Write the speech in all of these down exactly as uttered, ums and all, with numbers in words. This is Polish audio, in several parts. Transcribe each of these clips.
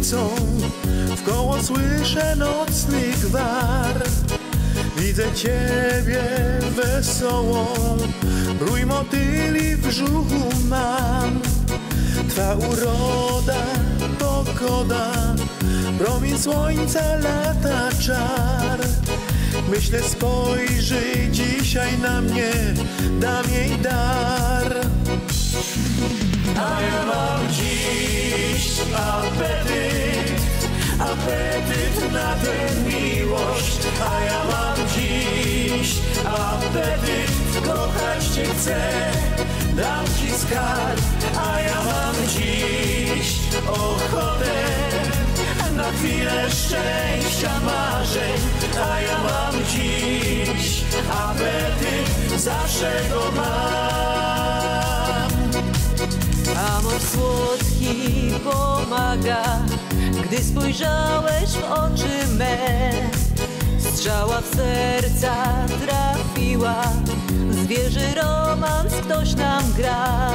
dziewczyncą, wkoło słyszę nocny gwar. Widzę ciebie wesołą, rój motyli w brzuchu mam. Twa uroda, pogoda, promień słońca, lata czar. Myślę, spojrzy dzisiaj na mnie, dam jej dar. A ja mam dziś apetyt, apetyt na tę miłość. A ja mam dziś apetyt, kochać cię chcę, dam ci skarb. A ja mam dziś ochotę na chwilę szczęścia, marzeń. A ja mam dziś apetyt, zawsze go mam. Amor słodki pomaga, gdy spojrzałeś w oczy me. Strzała w serca trafiła, zwierzy romans ktoś nam gra.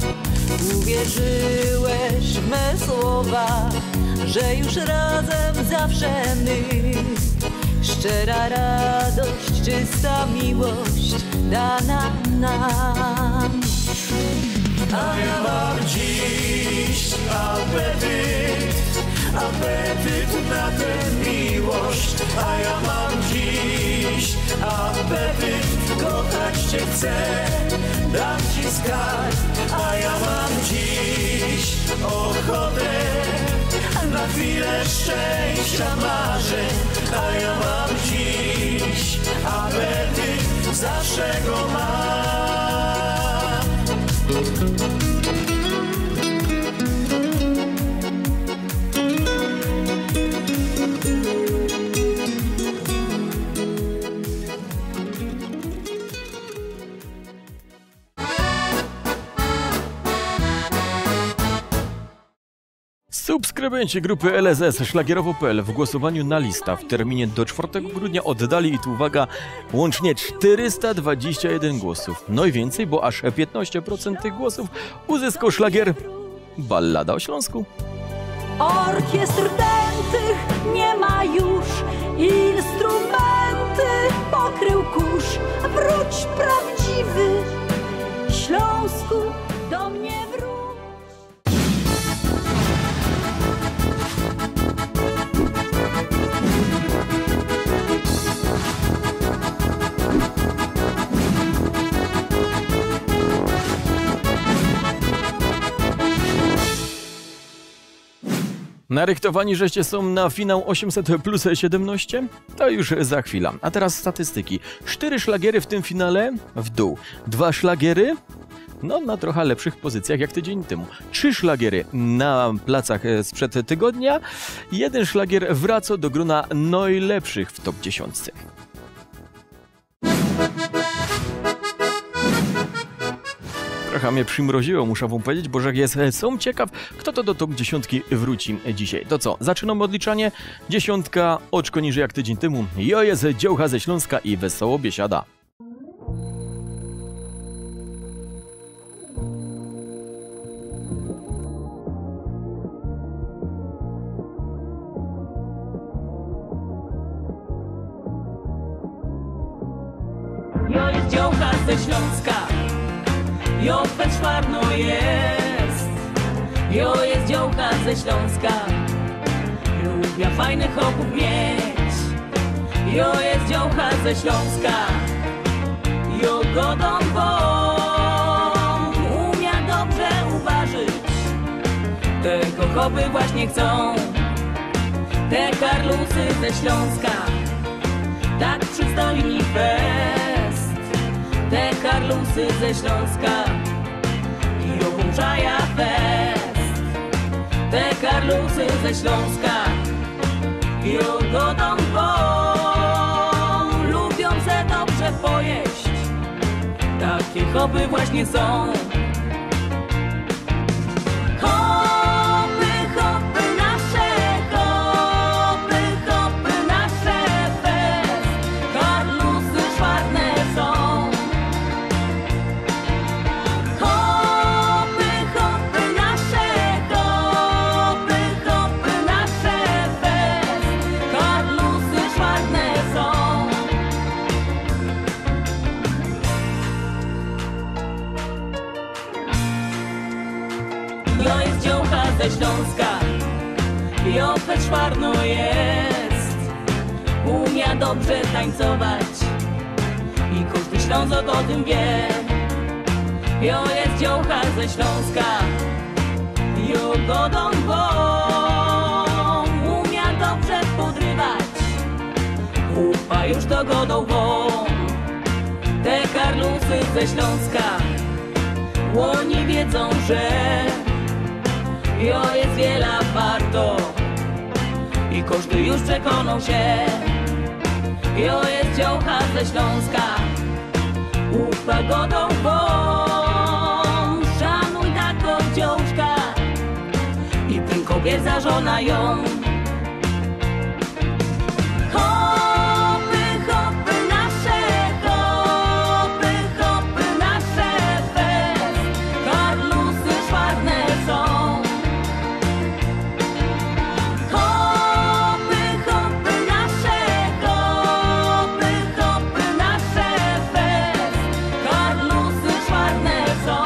Uwierzyłeś w me słowa, że już razem zawsze my. Szczera radość, czysta miłość dana nam. A ja mam dziś apetyt, apetyt na tę miłość. A ja mam dziś apetyt, kochać cię chcę, dam ci skarb. A ja mam dziś ochotę na chwilę szczęścia, marzeń. A ja mam dziś apetyt, zawsze go mam. Subskrybenci grupy L S S szlagierowo kropka p l w głosowaniu na lista w terminie do czwartego grudnia oddali, i tu uwaga, łącznie czterysta dwadzieścia jeden głosów. No i więcej, bo aż piętnaście procent tych głosów uzyskał szlagier Ballada o Śląsku. Orkiestr dętych nie ma już, instrumenty pokrył kurz. Wróć prawdziwy Śląsku, do mnie wróć. Narychtowani żeście są na finał osiemset plus siedemnaście? To już za chwilę. A teraz statystyki. Cztery szlagiery w tym finale w dół. Dwa szlagiery no na trochę lepszych pozycjach jak tydzień temu. Trzy szlagiery na placach sprzed tygodnia. Jeden szlagier wraca do grona najlepszych w top dziesiątce. Trochę mnie przymroziło, muszę wam powiedzieć, bo że jest, są ciekaw, kto to do top dziesiątki wróci dzisiaj. To co, zaczynamy odliczanie. Dziesiątka, oczko niżej jak tydzień temu. Jo jest dziołcha ze Śląska i wesoło biesiada. Jo jest dziołcha ze Śląska, jo czwarno jest. Jo jest dziołcha ze Śląska, lubię fajnych chłopów mieć. Jo jest dziołcha ze Śląska, jo godą wą, umia dobrze uważać. Tego chłopy właśnie chcą, te karlusy ze Śląska, tak przystojni fest. Te karlusy ze Śląska i obłączaja fest. Te karlusy ze Śląska i ogodą wą, lubią se dobrze pojeść. Takie chopy właśnie są. ze Śląska i opet szwarno jest. Umia dobrze tańcować i każdy Ślązok o tym wie. Jo jest dziołcha ze Śląska, jo godą wą. Umia dobrze podrywać, upa już to godą wą. Te karlusy ze Śląska, łoni wiedzą, że jo jest wiela warto i każdy już przekonał się. Jo jest dziołcha ze Śląska, upa godą wą. Szanuj taką dziołczka i tym kobiet za żona ją. Hopy, hopy nasze, hopy, hopy nasze fest, karlusy szwarne są. Hopy, hopy nasze, hopy, hopy nasze fest, karlusy szwarne są.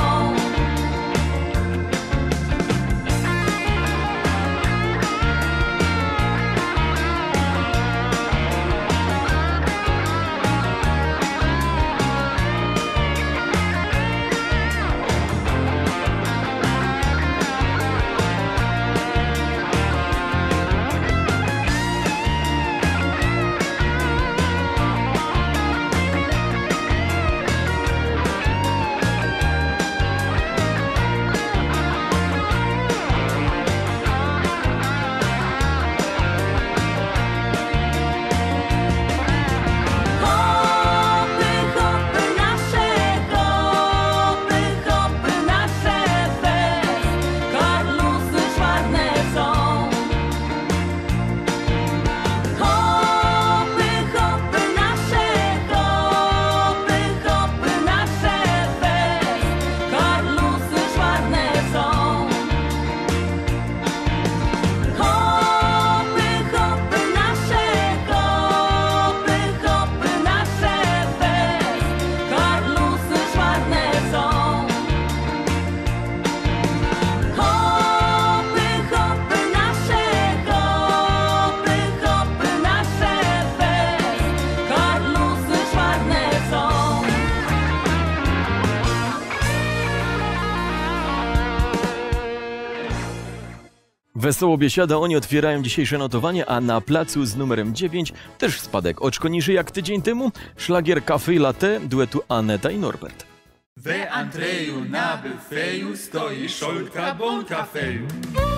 Wesoło biesiada, oni otwierają dzisiejsze notowanie, a na placu z numerem dziewięć też spadek oczko niżej jak tydzień temu. Szlagier Café Latte duetu Aneta i Norbert. We Andrzeju na byfeju stoi szolka bon kafeju.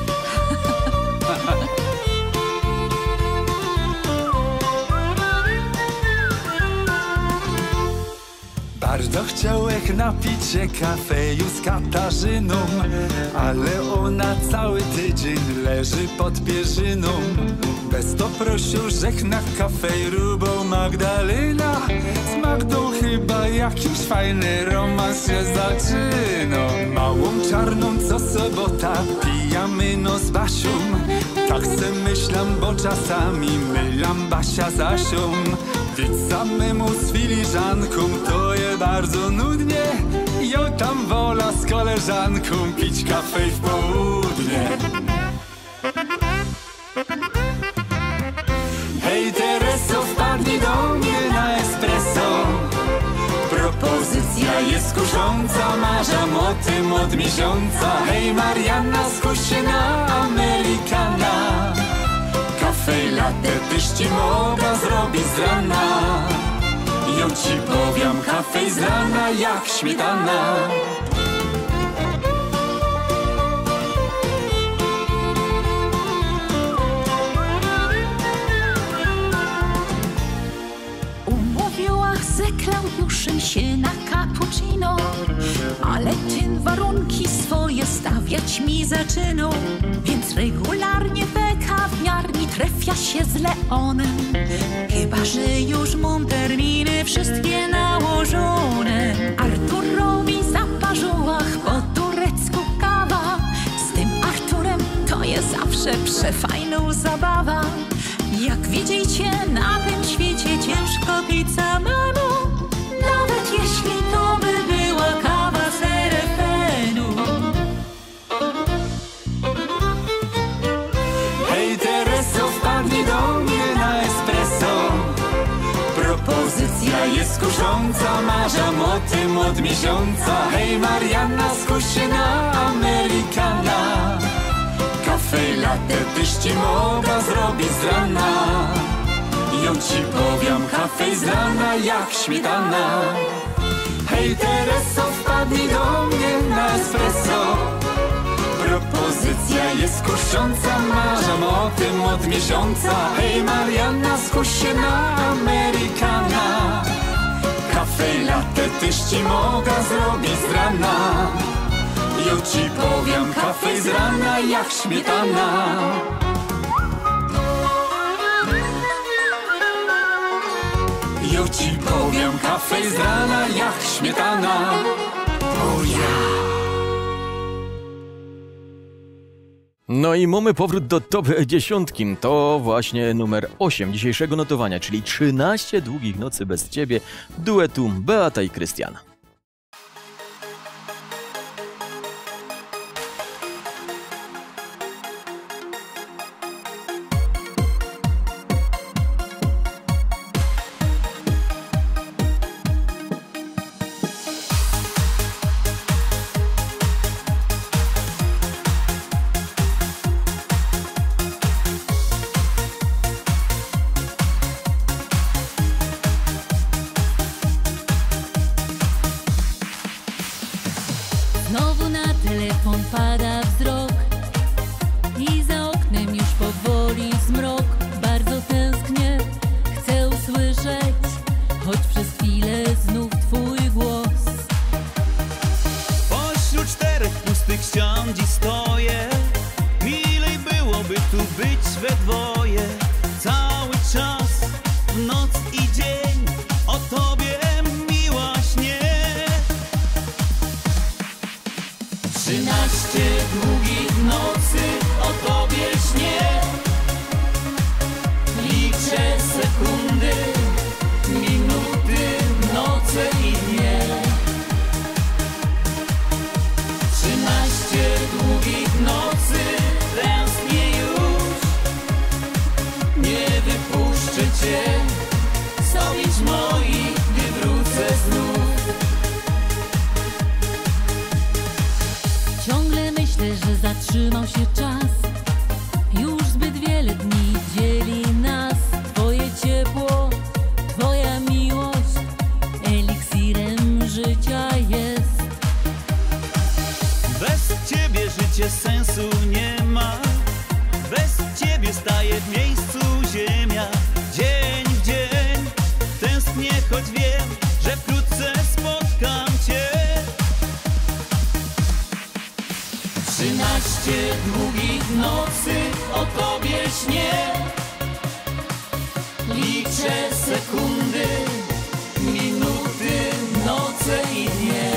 Bardzo chciałech napić się kafeju z Katarzyną, ale ona cały tydzień leży pod pierzyną. Bez to prosił, żech na kafejru, bo Magdalena z Magdą chyba jakiś fajny romans się zaczyna. Małą czarną co sobota pijamy no z Basią. Tak se myślam, bo czasami mylam Basia z Asią. Pić samemu z filiżanką to je bardzo nudnie. Jo tam wola z koleżanką pić kafej w południe. Hej Tereso, wpadnij do mnie na espresso. Propozycja jest kusząca, marzam o tym od miesiąca. Hej Marianna, skuś się na Amerykana. Kafej latte tyś ci mogła zrobić z rana. Jo ci powiem, kafej z rana jak śmietana. Umówiłach ze Klaudiuszem się na cappuccino, ale ten warunki swoje stawiać mi zaczynał. Więc regularnie we kawiarni trefia się z Leonem. Chyba że już mam terminy wszystkie nałożone. Arturowi zaparzyłach po turecku kawa. Z tym Arturem to jest zawsze przefajną zabawa. Jak widzicie, na tym świecie ciężko pić samemu, nawet jeśli to by była kawa z R F N-u. jest kusząca, marzam o tym od miesiąca. Hej Marianna, skuś się na Amerykana. Kafe latte tyś ci mogła zrobić z rana. Ja ci powiem, kafe z rana jak śmietana. Hej Tereso, wpadnij do mnie na espresso. Propozycja jest kusząca, marzam o tym od miesiąca. Hej Marianna, skuś się na Amerykana. Kafe latte tyś ci mogła zrobić z rana. Ja ci powiem, kafe z rana jak śmietana. Ja ci powiem, kafe z rana jak śmietana. O ja. No i mamy powrót do top dziesiątki. To właśnie numer osiem dzisiejszego notowania, czyli trzynaście długich nocy bez ciebie duetu Beata i Krystian. Znowu na telefon pada wzrok i za oknem już powoli zmrok. Bardzo tęsknię, chcę usłyszeć, choć przez chwilę znów twój głos. Pośród czterech pustych ścian dziś stoję. Milej byłoby tu być we dwoje. Cały czas, w noc i dzień, o tobie miła śnie. Trzynaście długich nocy o tobie śnie. Liczę sekundy, minuty, noce i dnie. Trzynaście długich nocy, tęsknię już. Nie wypuszczę cię z objęć moich, gdy wrócę znów. Ciągle myślę, że zatrzymał się czas. Już zbyt wiele dni dzieli nas. Twoje ciepło, twoja miłość eliksirem życia jest. Bez ciebie życie sensu nie ma. Bez ciebie staje w miejscu ziemia. Dzień w dzień tęsknię, choć wiem, że wkrótce spotkam cię. Trzynaście długich nocy o tobie śnie. Liczę sekundy, minuty, noce i dnie.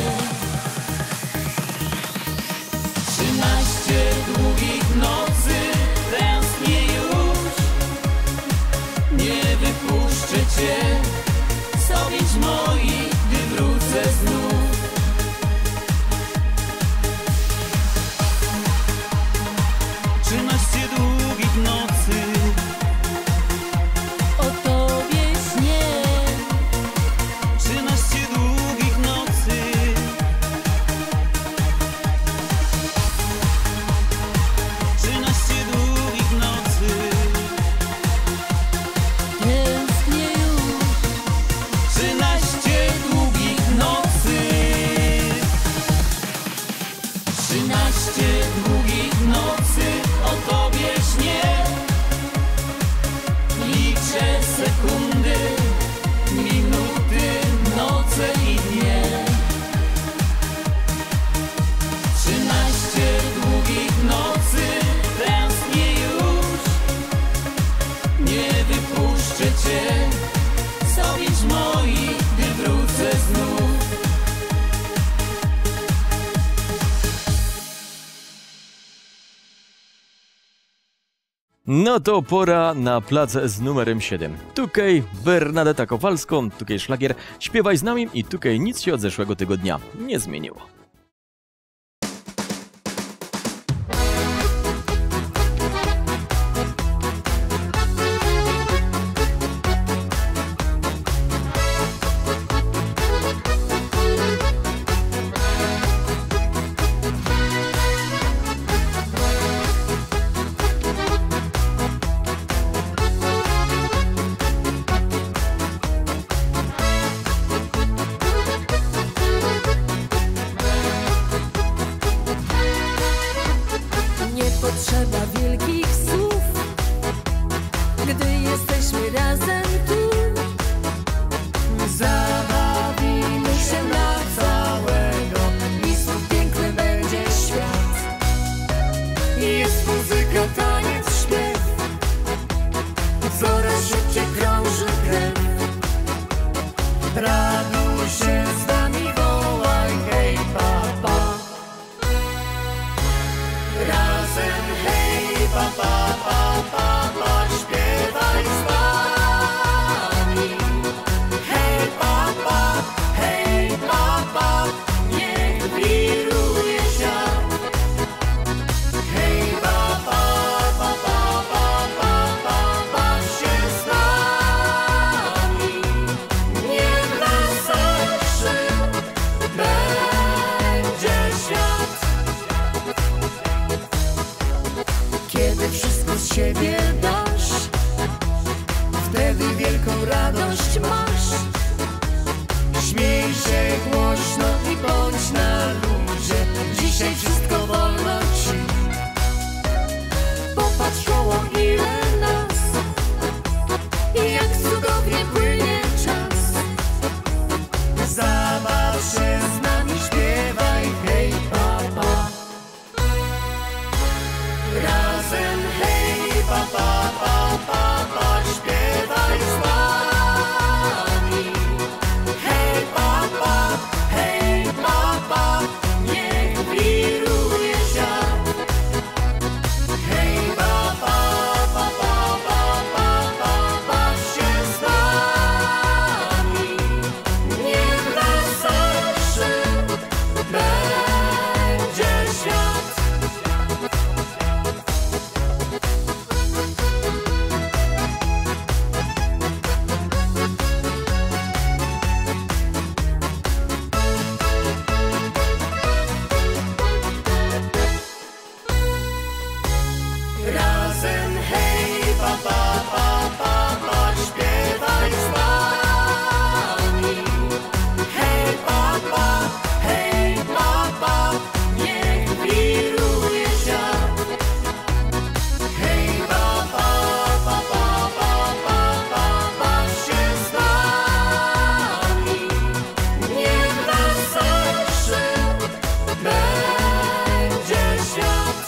Trzynaście długich nocy, tęsknię już. Nie wypuszczę cię z objęć moich, gdy wrócę znów. Trzynaście długich nocy O tobie śnie. Trzynaście długich nocy. Trzynaście długich nocy. Tęsknię już. Trzynaście długich nocy. Trzynaście długich nocy o tobie śnie. Liczę sekundy, minuty, noce i dnie. Trzynaście długich nocy, tęsknię już. Nie wypuszczę cię z objęć moich, gdy wrócę znów. No to pora na plac z numerem siedem. Tukej Bernadetta Kowalsko, Tukej szlagier, śpiewaj z nami i Tukej nic się od zeszłego tygodnia nie zmieniło. potrzeba wielkich słów, gdy jesteśmy razem tu. Zabawimy się na całego i znów piękny będzie świat. Jest muzyka, taniec, śpiew, coraz szybciej krąży krew. Raduj się z nami, wołaj hej papa. Razem hej papa, papa, papa, śpiewaj z nami. Hej papa, hej papa, niech wiruje świat. Hej papa, papa, papa, papa, się z nami. Niech weselszy będzie świat. Kiedy wszystko z siebie dasz, wtedy wielką radość masz. Śmiej się głośno i bądź na luzie. Dzisiaj wszystko wolno ci. Popatrz koło, ile nas i jak cudownie płynie czas. Zabaw się z nami, śpiewaj hej papa. Razem hej papa, papa, papa, śpiewaj z nami. Hej papa, hej papa, niech wiruje świat. Hej papa, papa, papa, papa, się z nami. Niech weselszy będzie świat. Razem hej papa, papa, papa, śpiewaj z nami. Hej papa, hej papa, niech wiruje świat. Hej papa, papa, papa, papa, się z nami. Niech weselszy będzie świat.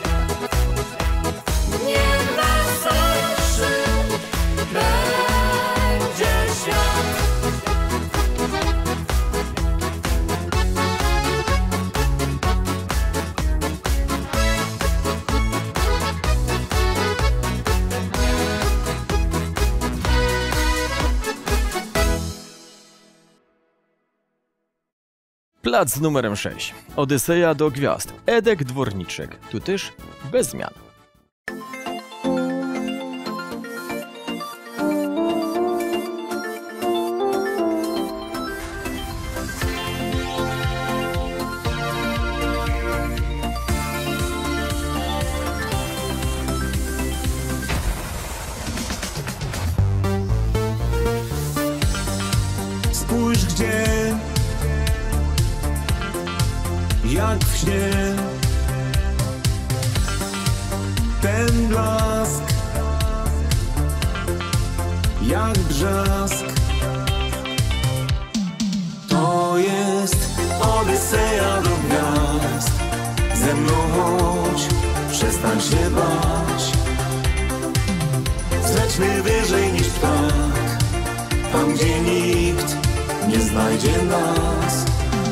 Niech weselszy będzie świat. Plac z numerem sześć. Odyseja do gwiazd. Edek Dworniczek. Tu też bez zmian. Spójrz gdzie, jak w śnie, ten blask, jak brzask. To jest Odyseja do gwiazd. Ze mną chodź, przestań się bać. Zlećmy wyżej niż ptak, tam gdzie nikt nie znajdzie nas.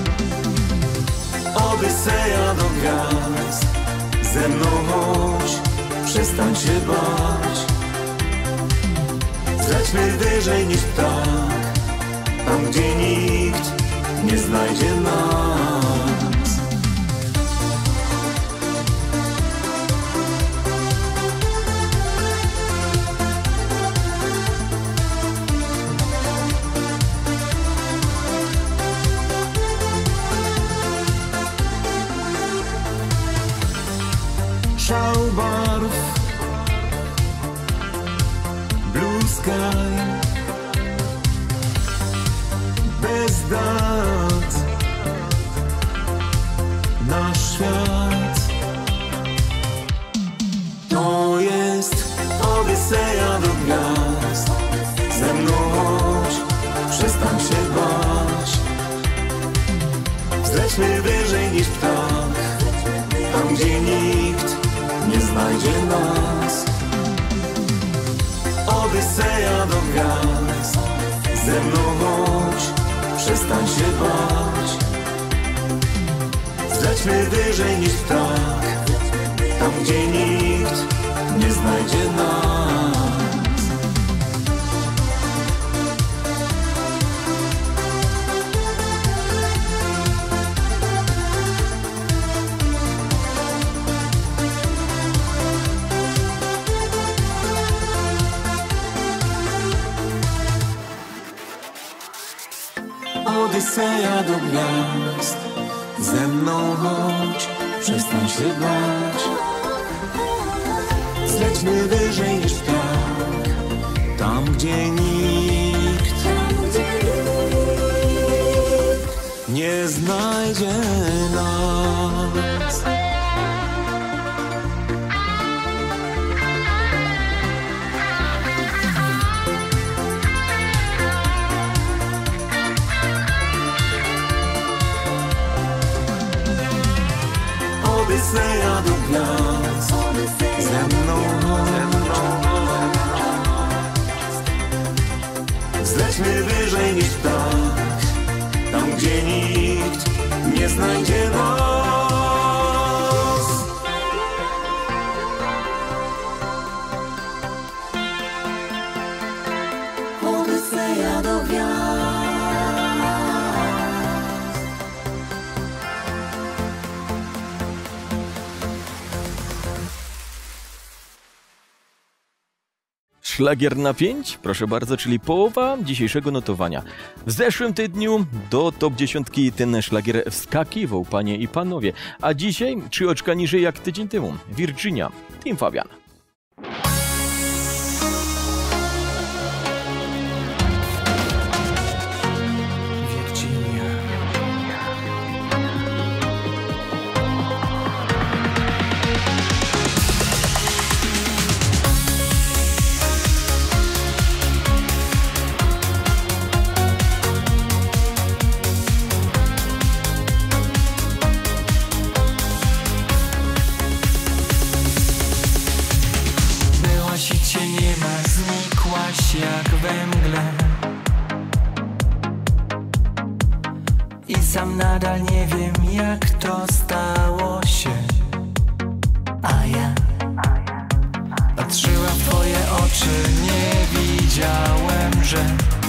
Odyseja do gwiazd. Ze mną chodź, przestań się bać. Zlećmy wyżej niż ptak, tam gdzie nikt nie znajdzie nas. Szał barw, blue sky, bez dat, nasz świat. wyżej niż ptak, tam gdzie nikt nie znajdzie nas. Odyseja do gwiazd, ze mną chodź, przestań się bać. Zlećmy wyżej niż ptak, tam gdzie nikt nie znajdzie nas. Odyseja do gwiazd, ze mną chodź, przestań się bać. Zlećmy wyżej niż ptak, tam gdzie nikt, tam gdzie nikt nie znajdzie nas. Odyseja do gwiazd, ze mną chodź. Zlećmy wyżej niż ptak, tam gdzie nikt nie znajdzie nas. Odyseja do gwiazd. Szlagier na pięć, proszę bardzo, czyli połowa dzisiejszego notowania. W zeszłym tygodniu do top dziesiątki ten szlagier wskakiwał, panie i panowie. A dzisiaj trzy oczka niżej jak tydzień temu. Virginia, Team Fabian. Jak we mgle i sam nadal nie wiem, jak to stało się. A ja patrzyłem w twoje oczy, nie widziałem, że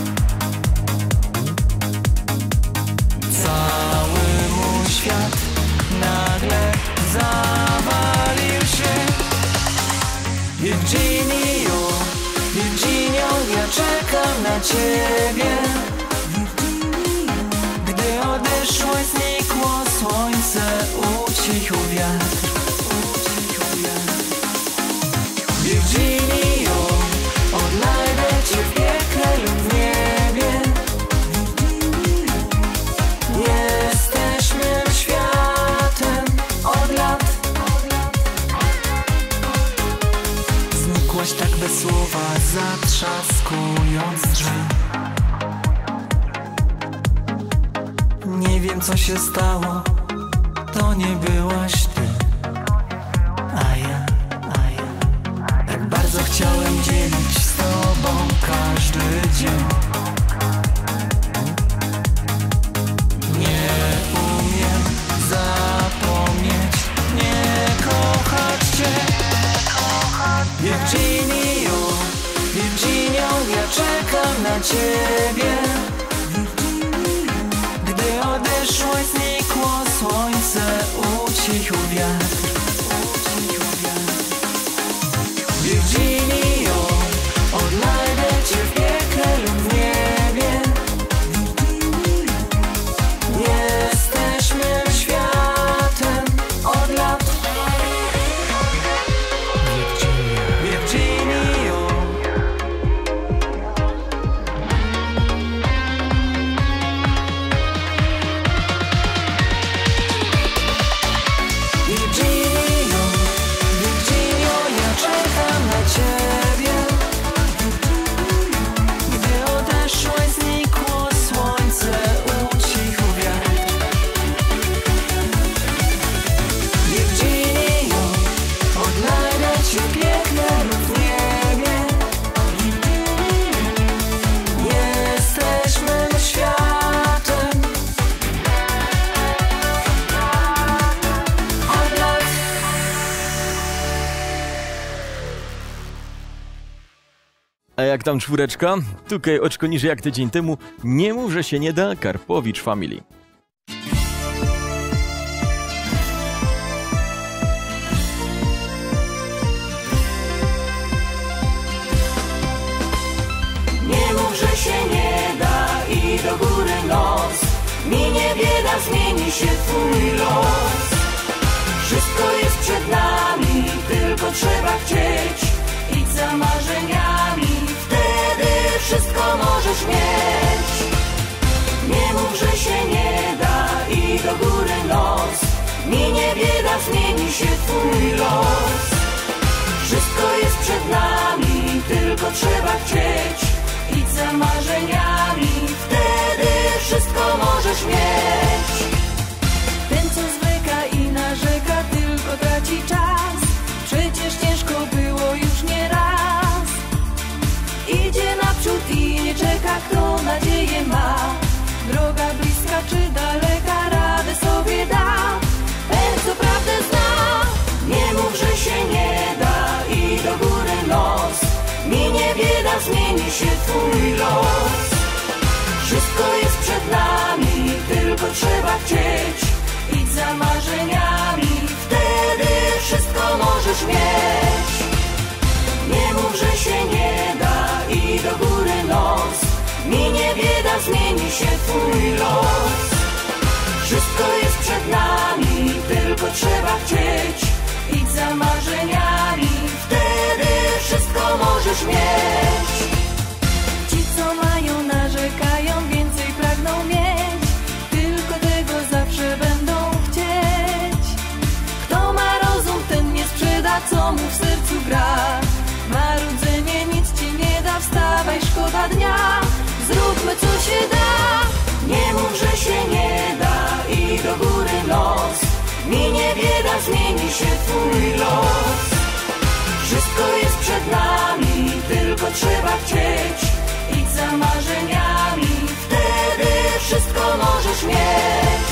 cały mój świat nagle zawalił się. Virginio, Virginio, ja czekam na ciebie. Gdy odeszło, znikło słońce, ucichł wiatr. Virginio, odnajdę cię w piekle lub w niebie. Jesteśmy światem od lat. Znikłaś tak bez słowa, zatrzaskując drzwi. Nie wiem, co się stało, to nie byłaś ty. A ja, a ja tak bardzo chciałem dzielić z tobą każdy dzień. Nie umiem zapomnieć, nie kochać cię. Virginio, Virginio, ja czekam na ciebie. Gdy odeszło, znikło słońce, ucichł wiatr. Virginio, odnajdę cię w piekle lub w niebie. Jesteśmy światem od lat. Virginio, A jak tam czwóreczka? Tukaj oczko niżej jak tydzień temu. Nie mów, że się nie da. Karpowicz Family. Nie mów, że się nie da i do góry nos. Minie bieda, zmieni się twój los. Wszystko jest przed nami, tylko trzeba chcieć. Idź za marzeniami, wtedy wszystko możesz mieć. Nie mów, że się nie da i do góry nos. Minie bieda, zmieni się twój los. Wszystko jest przed nami, tylko trzeba chcieć. Idź za marzeniami, wtedy wszystko możesz mieć. Ten, co zwleka i narzeka, tylko traci czas. Przecież ciężko było już nie raz. Idzie naprzód i nie czeka, kto nadzieję ma. Droga bliska czy daleka, radę sobie da. Ten, co prawdę zna. Nie mów, że się nie da i do góry nos. Minie bieda, zmieni się twój los. Wszystko jest przed nami, tylko trzeba chcieć. Idź za marzeniami, wtedy wszystko możesz mieć. Nie mów, że się nie da i do góry nos. Minie bieda, zmieni się twój los. Wszystko jest przed nami, tylko trzeba chcieć. Idź za marzeniami, wtedy wszystko możesz mieć. Ci, co mają, narzekają, więcej pragną mieć. Tylko tego zawsze będą chcieć. Kto ma rozum, ten nie sprzeda, co mu w sercu gra. Marudzenie nic ci nie da, wstawaj, szkoda dnia. Zróbmy, co się da. Nie mów, że się nie da i do góry nos. Minie bieda, zmieni się twój los. Wszystko jest przed nami, tylko trzeba chcieć. Idź za marzeniami, wtedy wszystko możesz mieć.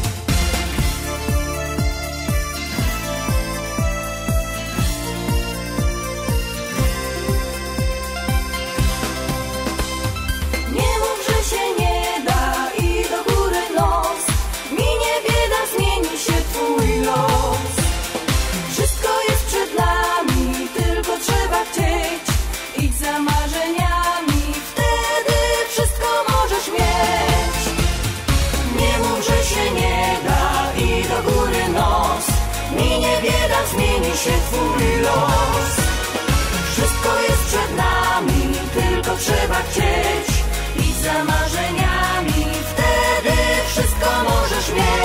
Nie mów, że się nie da i do góry nos. Minie bieda, zmieni się twój los. Wszystko jest przed nami, tylko trzeba chcieć. Idź za marzeniami, wtedy wszystko możesz mieć. Nie mów, że się nie da i do góry nos. Minie bieda, zmieni się twój los. Wszystko jest przed nami, tylko trzeba chcieć. Idź za marzeniami, wtedy wszystko możesz mieć.